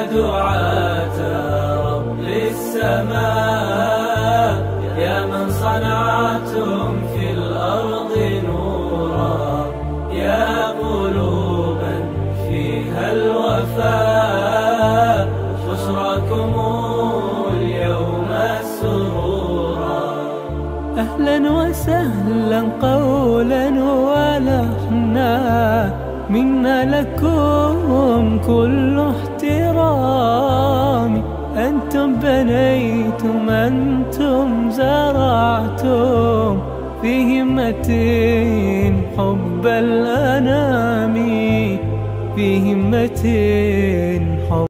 دعاة رب السماء، يا من صنعتم في الأرض نورا، يا قلوبا فيها الوفاء، بشراكم اليوم السرورا. أهلا وسهلا قولا ولحنا، منا لكم كل احترام. أنتم بنيتم، أنتم زرعتم في همة حب الأنام، في همة حب